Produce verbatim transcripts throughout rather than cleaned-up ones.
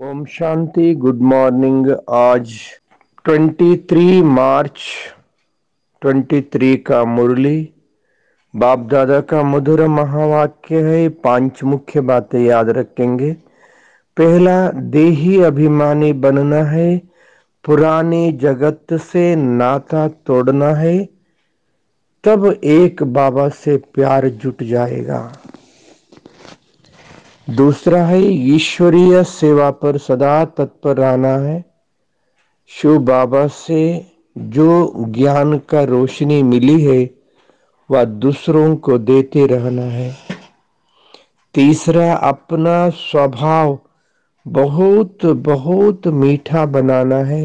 Om Shanti. Good morning. आज तेईस मार्च तेईस का मुरली बाप दादा का मधुर महावाक्य है। पांच मुख्य बातें याद रखेंगे। पहला, देही अभिमानी बनना है, पुराने जगत से नाता तोड़ना है, तब एक बाबा से प्यार जुट जाएगा। दूसरा है, ईश्वरीय सेवा पर सदा तत्पर रहना है। शिव बाबा से जो ज्ञान का रोशनी मिली है वह दूसरों को देते रहना है। तीसरा, अपना स्वभाव बहुत बहुत मीठा बनाना है,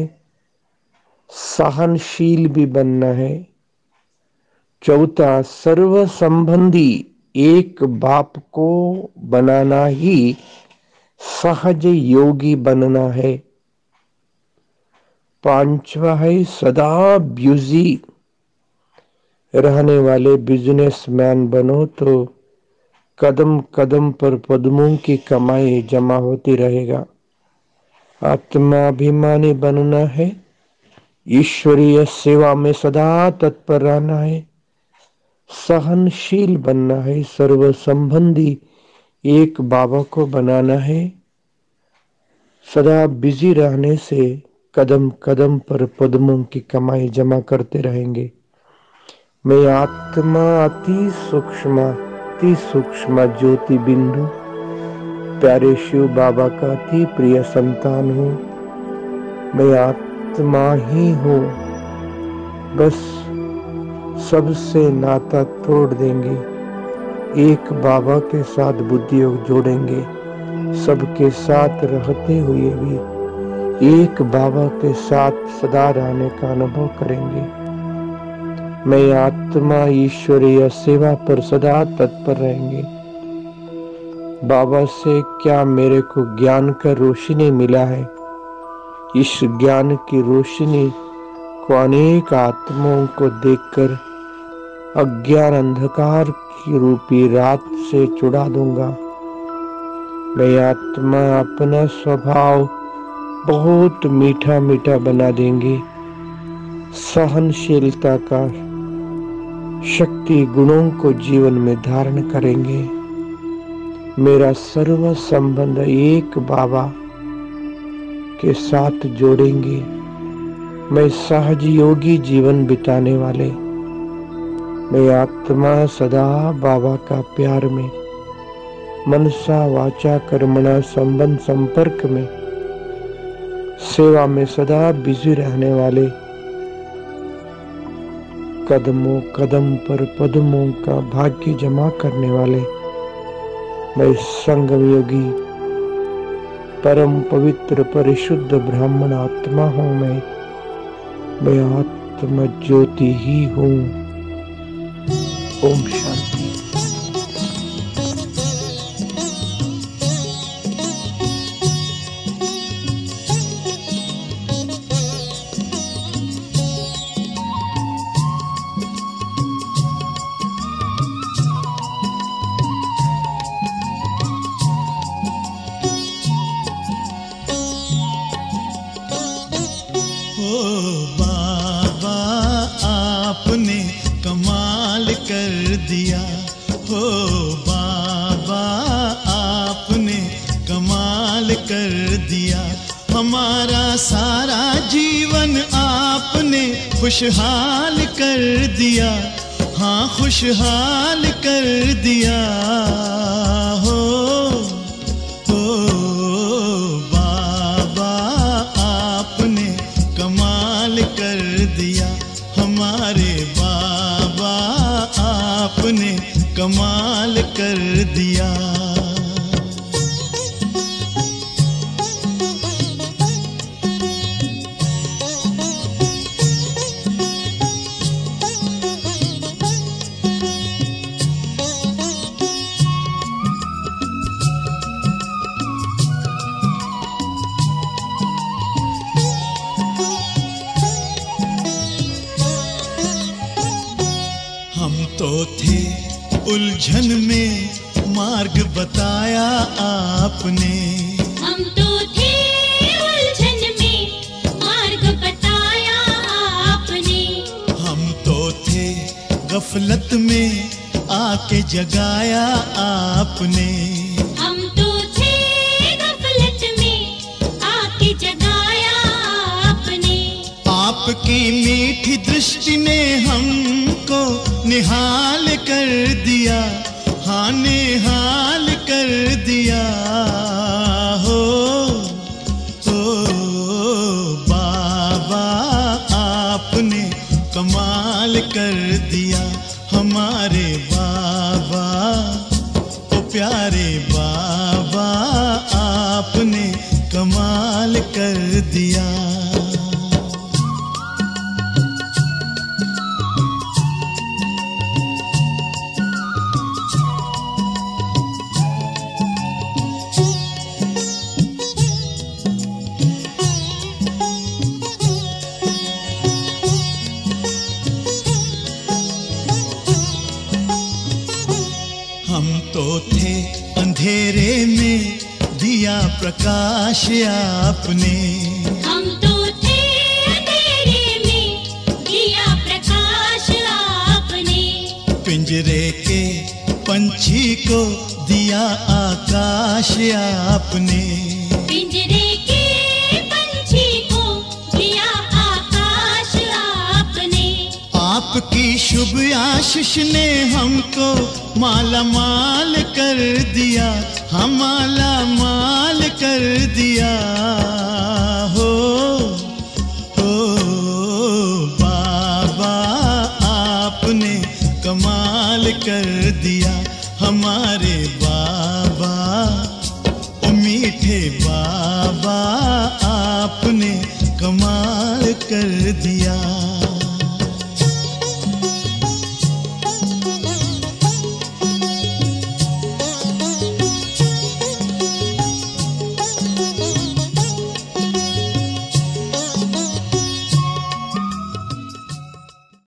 सहनशील भी बनना है। चौथा, सर्व संबंधी एक बाप को बनाना ही सहज योगी बनना है। पांचवा है, सदा बिजी रहने वाले बिजनेसमैन बनो तो कदम कदम पर पद्मों की कमाई जमा होती रहेगा। आत्माभिमानी बनना है, ईश्वरीय सेवा में सदा तत्पर रहना है, सहनशील बनना है, सर्व संबंधी एक बाबा को बनाना है। सदा बिजी रहने से कदम कदम पर पद्मों की कमाई जमा करते रहेंगे। मैं आत्मा अति सूक्ष्म अति सूक्ष्म ज्योति बिंदु प्यारे शिव बाबा का अति प्रिय संतान हूँ। मैं आत्मा ही हूँ। बस सबसे नाता तोड़ देंगे, एक बाबा के साथ बुद्धि योग जोड़ेंगे, सबके साथ रहते हुए भी एक बाबा के साथ सदा रहने का अनुभव करेंगे। मैं आत्मा ईश्वरीय सेवा पर सदा तत्पर रहेंगे। बाबा से क्या मेरे को ज्ञान का रोशनी मिला है, इस ज्ञान की रोशनी को अनेक आत्माओं को देखकर अज्ञान अंधकार की रूपी रात से छुड़ा दूंगा। मैं आत्मा अपना स्वभाव बहुत मीठा मीठा बना देंगे, सहनशीलता का शक्ति गुणों को जीवन में धारण करेंगे। मेरा सर्व संबंध एक बाबा के साथ जोड़ेंगे। मैं सहज योगी जीवन बिताने वाले, मैं आत्मा सदा बाबा का प्यार में, मनसा वाचा कर्मणा संबंध संपर्क में, सेवा में सदा बिजी रहने वाले, कदमों कदम पर पद्मों का भाग्य जमा करने वाले, मैं संगम योगी परम पवित्र परिशुद्ध ब्राह्मण आत्मा हूँ। मैं मैं आत्म ज्योति ही हूँ। ओम शांति। कर दिया हो बाबा, आपने कमाल कर दिया। हमारा सारा जीवन आपने खुशहाल कर दिया, हाँ खुशहाल कर दिया हो हो बाबा, आपने कमाल कर दिया। हमारे बाबा आपने कमाल कर दिया। हम तो थे उलझन में, मार्ग बताया आपने। हम तो थे गफलत में आके जगाया आपने। हम तो थे गफलत में आके जगाया आपने। आपकी मीठी दृष्टि ने हमको निहाल कर दिया, हाँ निहाल कर दिया हो। कमाल कर दिया हमारे बाबा, ओ प्यारे बाबा आपने कमाल कर दिया। हम तो थे अंधेरे में दिया प्रकाश आपने। हम तो थे अंधेरे में दिया प्रकाश आपने। पिंजरे के पंछी को दिया आकाश आपने। पिंजरे के पंछी को दिया आकाश आपने। आपकी शुभ आशीष ने हमको माला माल कर दिया, हम माला माल कर दिया।